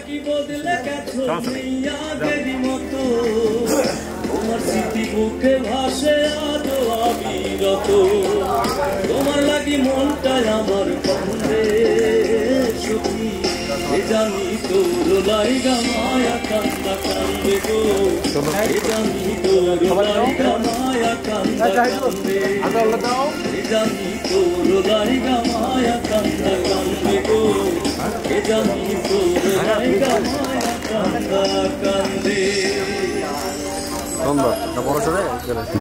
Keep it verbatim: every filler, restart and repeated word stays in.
কি বদলে গেছো আগেরই মতো তোমার স্মৃতি বুকে ভাসে আজও অবিরত তোমার লাগি মনটাই আমার কান্দে সখী এ জানি তোর লাইগা মায়া কান্দা কান্দে গো এ জানি তোর লাইগা মায়া কান্দা কান্দে এ জানি তোর লাইগা মায়া কান্দা কান্দে গো এ জানি তোর লাইগা মায়া কান্দা কান্দে।